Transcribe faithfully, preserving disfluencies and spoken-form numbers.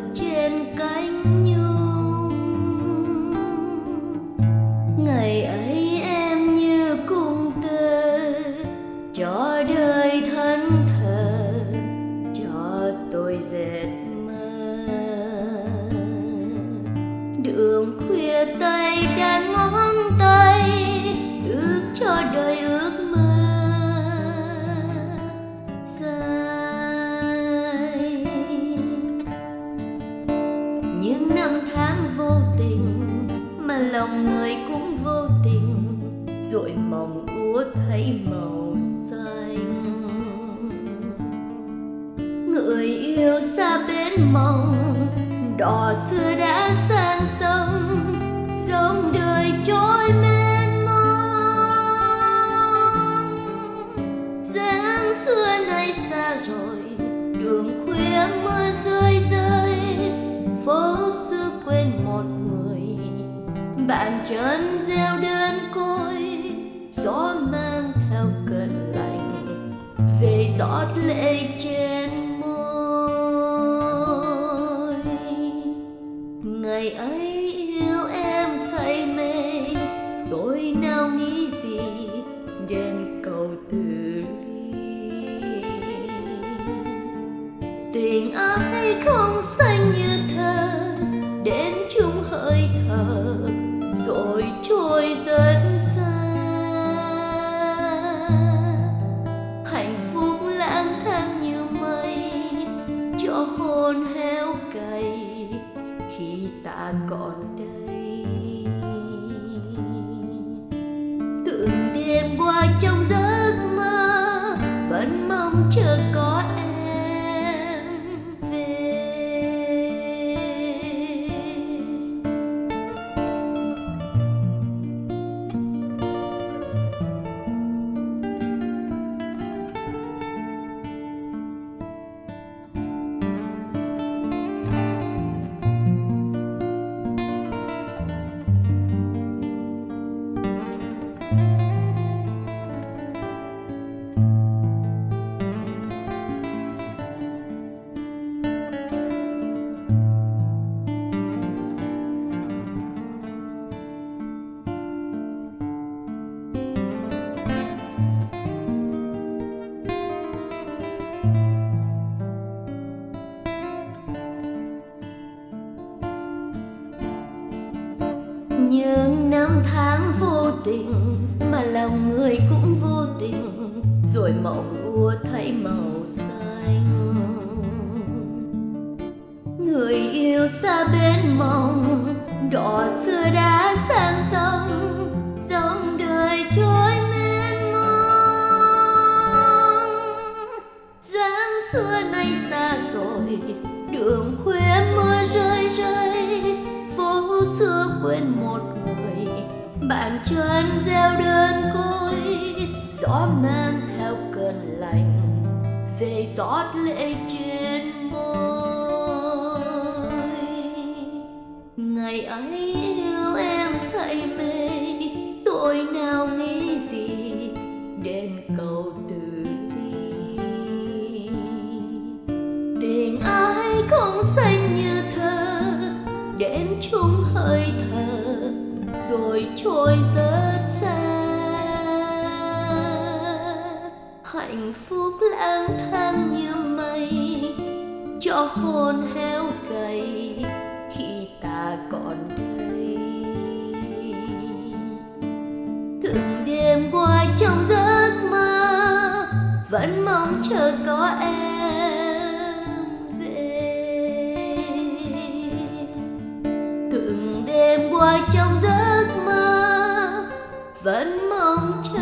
trên cánh nhung. Ngày ấy em như cung tơ cho đời thân thờ, cho tôi dệt mơ. Đường khuya tay đan ngón tay, ước cho đời ước mơ dài. Những năm tháng vô tình mà lòng người cũng vô tình, rồi mộng úa thấy màu xanh. Người yêu xa bến mộng, đò xưa đã sang sông, dòng đời trôi mênh mông. Dáng xưa nay xa rồi, đường khuya mưa rơi rơi, phố xưa quên một người, bạn chân gieo đơn côi. Gió mang theo cơn lạnh về giọt lệ trên môi. Ngày ấy yêu em say mê, tôi nào nghĩ gì đến cầu từ ly. Tình ai không xanh như thơ, đến chung hơi thở rồi trôi rất xa. Hạnh phúc lang thang như mây, cho hồn héo cay khi ta còn đây. Từng đêm qua trong giấc mơ, vẫn mong chờ có em về. Những năm tháng vô tình mà lòng người cũng vô tình, rồi mộng úa thấy màu xanh. Người yêu xa bên mộng, đò xưa đã sang sông, dòng đời trôi mênh mông. Dáng xưa nay xa rồi, đường khuya mưa rơi rơi, phố xưa quên một người, bạn chân gieo đơn côi. Gió mang theo cơn lạnh về giọt lệ trên môi. Ngày ấy yêu em say mê, tôi nào nghĩ gì đến cầu từ ly. Tình ai không xanh như thơ, đến chung hơi thở rồi trôi rất xa. Hạnh phúc lang thang như mây, cho hồn héo cay khi ta còn đây. Từng đêm qua trong giấc mơ, vẫn mong chờ có em về. Từng đêm qua trong giấc mơ, vẫn mong chờ